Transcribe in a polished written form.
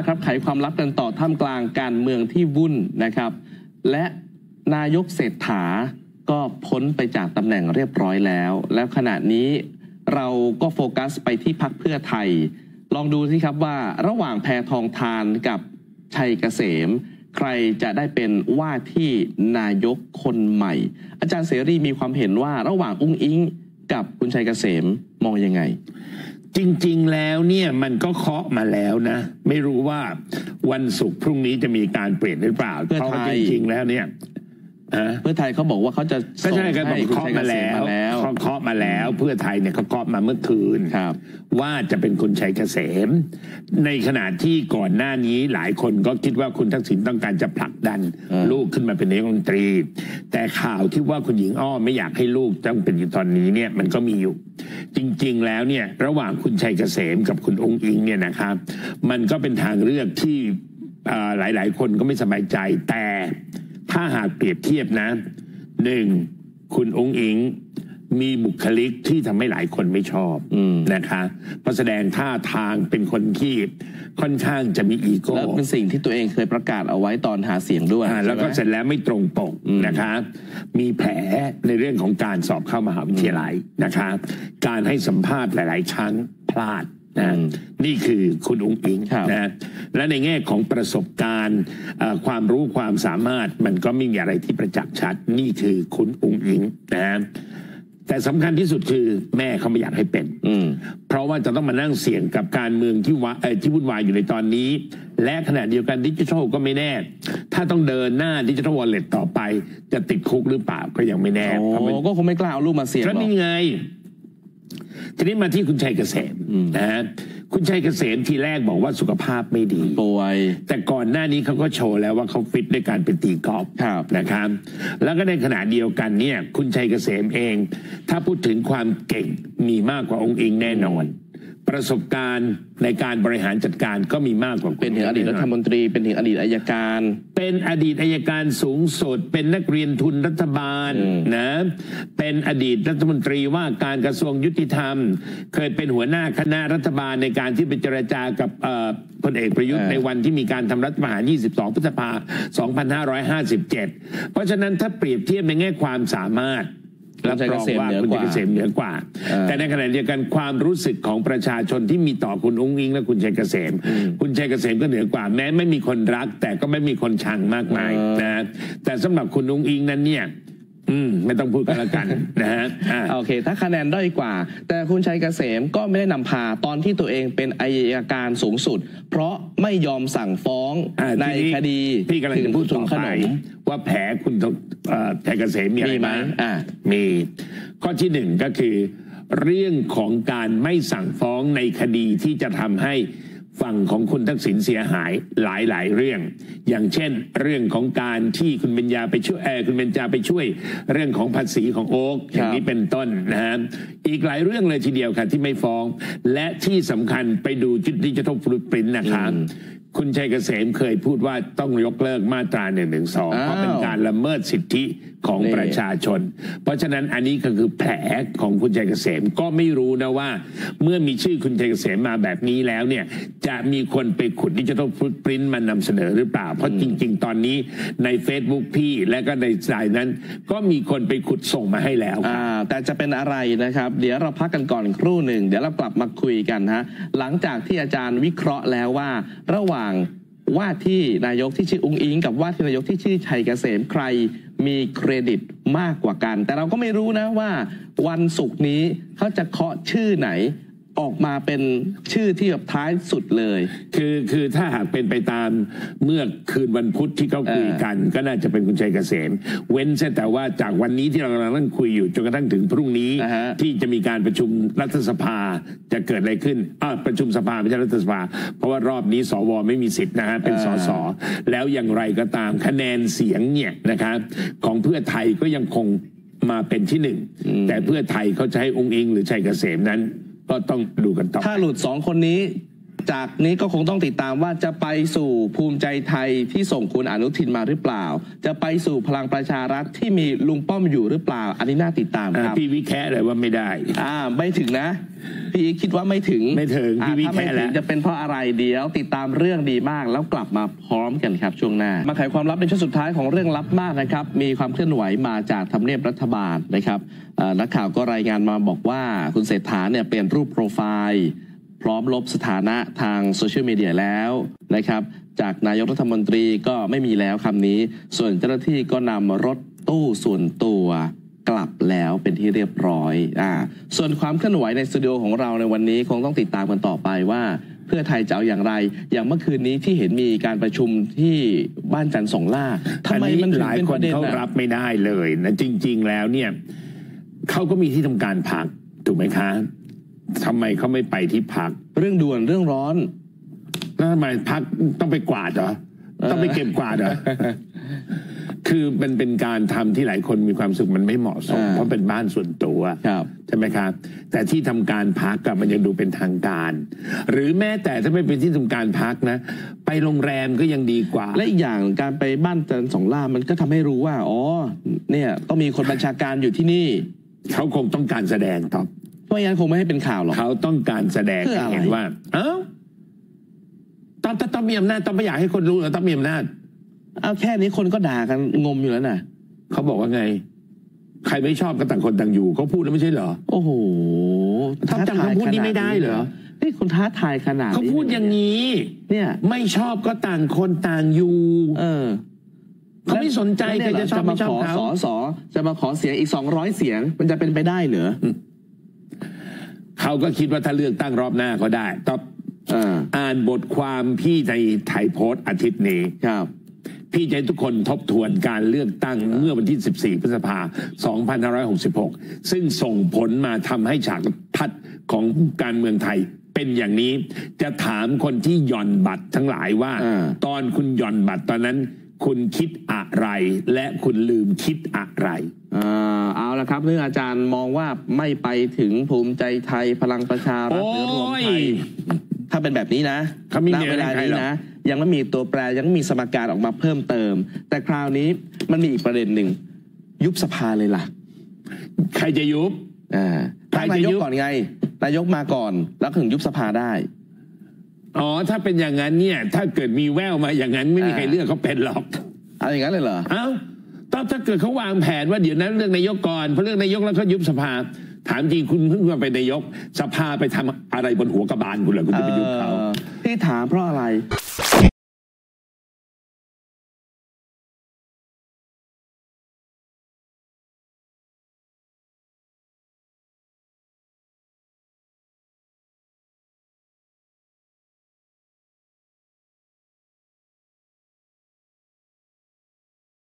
ครับไขความลับกันต่อท่ามกลางการเมืองที่วุ่นนะครับและนายกเศรษฐาก็พ้นไปจากตำแหน่งเรียบร้อยแล้วขณะนี้เราก็โฟกัสไปที่พรรคเพื่อไทยลองดูสิครับว่าระหว่างแพทองธารกับชัยเกษมใครจะได้เป็นว่าที่นายกคนใหม่อาจารย์เสรีมีความเห็นว่าระหว่างอุ้งอิงกับคุณชัยเกษมมองยังไงจริงๆแล้วเนี่ยมันก็เคาะมาแล้วนะไม่รู้ว่าวันศุกร์พรุ่งนี้จะมีการเปลี่ยนหรือเปล่าเพราะจริงๆแล้วเนี่ยเพื่อไทยเขาบอกว่าเขาจะส่งให้คุณชัยเกษมมาแล้วเขาเคาะมาแล้วเพื่อไทยเนี่ยเขาเคาะมาเมื่อคืนว่าจะเป็นคุณชัยเกษมในขณะที่ก่อนหน้านี้หลายคนก็คิดว่าคุณทักษิณต้องการจะผลักดันลูกขึ้นมาเป็นนายกรัฐมนตรีแต่ข่าวที่ว่าคุณหญิงอ้อไม่อยากให้ลูกต้องเป็นอยู่ตอนนี้เนี่ยมันก็มีอยู่จริงๆแล้วเนี่ยระหว่างคุณชัยเกษมกับคุณองค์อิงเนี่ยนะครับมันก็เป็นทางเลือกที่หลายๆคนก็ไม่สบายใจแต่ถ้าหากเปรียบเทียบนะหนึ่งคุณองค์อิงมีบุคลิกที่ทำให้หลายคนไม่ชอบนะคะเพราะแสดงท่าทางเป็นคนที่ค่อนข้างจะมีอีโก้และเป็นสิ่งที่ตัวเองเคยประกาศเอาไว้ตอนหาเสียงด้วยแล้วก็เสร็จแล้วไม่ตรงปกนะคะมีแผลในเรื่องของการสอบเข้ามหาวิทยาลัยนะคะการให้สัมภาษณ์หลายๆครั้งพลาดนี่คือคุณอุ้งอิงนะและในแง่ของประสบการณ์ความรู้ความสามารถมันก็ไม่มีอะไรที่ประจักษ์ชัดนี่คือคุณอุ้งอิงนะแต่สำคัญที่สุดคือแม่เขาไม่อยากให้เป็นเพราะว่าจะต้องมานั่งเสี่ยงกับการเมืองที่วุ่นวายอยู่ในตอนนี้และขณะเดียวกันดิจิทัลก็ไม่แน่ถ้าต้องเดินหน้าดิจิทัลวอลเล็ตต่อไปจะติดคุกหรือเปล่าก็ยังไม่แน่ก็คงไม่กล้าเอาลูกมาเสี่ยงหรอกนี่ไงทีนี้มาที่คุณชัยเกษมนะคุณชัยเกษมทีแรกบอกว่าสุขภาพไม่ดีป่วยแต่ก่อนหน้านี้เขาก็โชว์แล้วว่าเขาฟิตด้วยการไปตีกอล์ฟนะครับแล้วก็ในขณะเดียวกันเนี่ยคุณชัยเกษมเองถ้าพูดถึงความเก่งมีมากกว่าองค์อิงแน่นอนประสบการณ์ในการบริหารจัดการก็มีมากกว่าเป็นถึงอดีตรัฐมนตรีเป็นถึงอดีตอัยการเป็นอดีตอัยการสูงสุดเป็นนักเรียนทุนรัฐบาลนะเป็นอดีตรัฐมนตรีว่าการกระทรวงยุติธรรมเคยเป็นหัวหน้าคณะรัฐบาลในการที่ไปเจรจากับพลเอกประยุทธ์ในวันที่มีการทำรัฐประหาร22 พฤษภาคม 2557เพราะฉะนั้นถ้าเปรียบเทียบในแง่ความสามารถรับรองว่าคุณชัยเกษมเหนือกว่าแต่ในขณะเดียวกันความรู้สึกของประชาชนที่มีต่อคุณอุ้งอิงและคุณชัยเกษมคุณชัยเกษมก็เหนือกว่าแม้ไม่มีคนรักแต่ก็ไม่มีคนชังมากมายนะแต่สำหรับคุณอุ้งอิงนั้นเนี่ยไม่ต้องพูดกันละกันนะฮะโอเคถ้าคะแนนด้อยกว่าแต่คุณชัยเกษมก็ไม่ได้นำพาตอนที่ตัวเองเป็นอัยการสูงสุดเพราะไม่ยอมสั่งฟ้องในคดีที่กำลังจะพูดต่อไปว่าแผลคุณชัยเกษมมีอะไรไหมมีข้อที่หนึ่งก็คือเรื่องของการไม่สั่งฟ้องในคดีที่จะทำให้ฝั่งของคุณทักษิณเสียหายหลายเรื่องอย่างเช่นเรื่องของการที่คุณเบญจาไปช่วยคุณเบญจาไปช่วยเรื่องของภาษีของโอ๊คอย่างนี้เป็นต้นนะฮะอีกหลายเรื่องเลยทีเดียวค่ะที่ไม่ฟ้องและที่สำคัญไปดูดิจิทัลฟุตปรินท์นะครับคุณชัยเกษมเคยพูดว่าต้องยกเลิกมาตรา112เพราะเป็นการละเมิดสิทธิของประชาชนเพราะฉะนั้นอันนี้ก็คือแผลของคุณชัยเกษมก็ไม่รู้นะว่าเมื่อมีชื่อคุณชัยเกษมมาแบบนี้แล้วเนี่ยจะมีคนไปขุดดิจิทัลฟุตปรินท์มานำเสนอหรือเปล่าเพราะจริงๆตอนนี้ใน Facebook พี่และก็ในสายนั้นก็มีคนไปขุดส่งมาให้แล้วแต่จะเป็นอะไรนะครับเดี๋ยวเราพักกันก่อนครู่หนึ่งเดี๋ยวเรากลับมาคุยกันฮะหลังจากที่อาจารย์วิเคราะห์แล้วว่าระหว่างว่าที่นายกที่ชื่ออุ้งอิงกับว่าที่นายกที่ชื่อชัยเกษมใครมีเครดิตมากกว่ากันแต่เราก็ไม่รู้นะว่าวันศุกร์นี้เขาจะเคาะชื่อไหนออกมาเป็นชื่อที่แบบท้ายสุดเลยคือถ้าหากเป็นไปตามเมื่อคืนวันพุธที่เขาคุยกันก็น่าจะเป็นคุณชัยเกษมเว้นแต่ว่าจากวันนี้ที่เรากำลังนั่งคุยอยู่จนกระทั่งถึงพรุ่งนี้ที่จะมีการประชุมรัฐสภาจะเกิดอะไรขึ้นประชุมสภาไม่ใช่รัฐสภาเพราะว่ารอบนี้สวไม่มีสิทธิ์นะฮะเป็นสสแล้วอย่างไรก็ตามคะแนนเสียงเนี่ยนะครับของเพื่อไทยก็ยังคงมาเป็นที่หนึ่งแต่เพื่อไทยเขาจะให้องค์อิงหรือชัยเกษมนั้นก็ต้องดูกันต่อถ้าหลุด2 คนนี้จากนี้ก็คงต้องติดตามว่าจะไปสู่ภูมิใจไทยที่ส่งคุณอนุทินมาหรือเปล่าจะไปสู่พลังประชารัฐที่มีลุงป้อมอยู่หรือเปล่าอันนี้น่าติดตามครับพี่วิแคะเลยว่าไม่ได้ไม่ถึงนะพี่คิดว่าไม่ถึงพี่วิแคะแล้วจะเป็นเพราะอะไรเดี๋ยวติดตามเรื่องดีมากแล้วกลับมาพร้อมกันครับช่วงหน้ามาไขความลับในช่วงสุดท้ายของเรื่องลับมากนะครับมีความเคลื่อนไหวมาจากทำเนียบรัฐบาลนะครับนักข่าวก็รายงานมาบอกว่าคุณเศรษฐาเนี่ยเปลี่ยนรูปโปรไฟล์พร้อมลบสถานะทางโซเชียลมีเดียแล้วนะครับจากนายกรัฐมนตรีก็ไม่มีแล้วคำนี้ส่วนเจ้าหน้าที่ก็นำรถตู้ส่วนตัวกลับแล้วเป็นที่เรียบร้อยส่วนความเคลื่อนไหวในสตูดิโอของเราในวันนี้คงต้องติดตามกันต่อไปว่าเพื่อไทยจะเอาอย่างไรอย่างเมื่อคืนนี้ที่เห็นมีการประชุมที่บ้านจันทร์สองล่าทำไมมันหลายคนเขารับไม่ได้เลยนะจริงๆแล้วเนี่ยเขาก็มีที่ทำการพักถูกไหมคะทำไมเขาไม่ไปที่พักเรื่องด่วนเรื่องร้อนแล้วทำไมพักต้องไปกวาดเหรอต้องไปเก็บกวาดเหรอคือมันเป็นการทำที่หลายคนมีความสุขมันไม่เหมาะสมเพราะเป็นบ้านส่วนตัวใช่ไหมครับแต่ที่ทำการพักกับมันยังดูเป็นทางการหรือแม้แต่ถ้าไม่เป็นที่ทำการพักนะไปโรงแรมก็ยังดีกว่าและอีกอย่างการไปบ้านจันทร์สองล่ามันก็ทำให้รู้ว่าอ๋อเนี่ยต้องมีคนบัญชาการอยู่ที่นี่เขาคงต้องการแสดงครับเพราะงั้นคงไม่ให้เป็นข่าวหรอกเขาต้องการแสดงให้เห็นว่าต้องมีอำนาจต้องไม่อยากให้คนรู้ต้องมีอำนาจเอาแค่นี้คนก็ด่ากันงมอยู่แล้วน่ะเขาบอกว่าไงใครไม่ชอบก็ต่างคนต่างอยู่เขาพูดแล้วไม่ใช่เหรอโอ้โหต้องจำคำพูดนี้ไม่ได้เหรอนี่คุณท้าทายขนาดนี้เขาพูดอย่างนี้เนี่ยไม่ชอบก็ต่างคนต่างอยู่เขาไม่สนใจใครจะชอบไม่ชอบเขาสอจะมาขอเสียงอีก200 เสียงมันจะเป็นไปได้เหรอเขาก็คิดว่าถ้าเลือกตั้งรอบหน้าก็ได้ต้องอ่านบทความพี่ในไทยโพสต์อาทิตย์นี้ครับพี่จะให้ทุกคนทบทวนการเลือกตั้งเมื่อวันที่14 พฤษภาคม 2566 ซึ่งส่งผลมาทำให้ฉากทัศน์ของการเมืองไทยเป็นอย่างนี้จะถามคนที่หย่อนบัตรทั้งหลายว่าตอนคุณหย่อนบัตรตอนนั้นคุณคิดอะไรและคุณลืมคิดอะไรเอาละครับเรื่องอาจารย์มองว่าไม่ไปถึงภูมิใจไทยพลังประชารัฐหรือรวมไทยถ้าเป็นแบบนี้นะณเวลานี้นะยังไม่มีตัวแปรยังไม่มีสมการออกมาเพิ่มเติมแต่คราวนี้มันมีอีกประเด็นหนึ่งยุบสภาเลยล่ะใครจะยุบนายกก่อนไงนายกมาก่อนแล้วถึงยุบสภาได้ถ้าเป็นอย่างนั้นเนี่ยถ้าเกิดมีแววมาอย่างนั้นไม่มีใครเลือกเขาเป็นหรอกอะไรอย่างนั้นเลยเหรอถ้าเกิดเขาวางแผนว่าเดี๋ยวนั้นเรื่องนายกก่อนพอเรื่องนายกแล้วเขายุบสภาถามจริงคุณเพิ่งมาเป็นนายกสภาไปทำอะไรบนหัวกระบาลคุณเหรอคุณจะไปยุบเขาที่ถามเพราะอะไร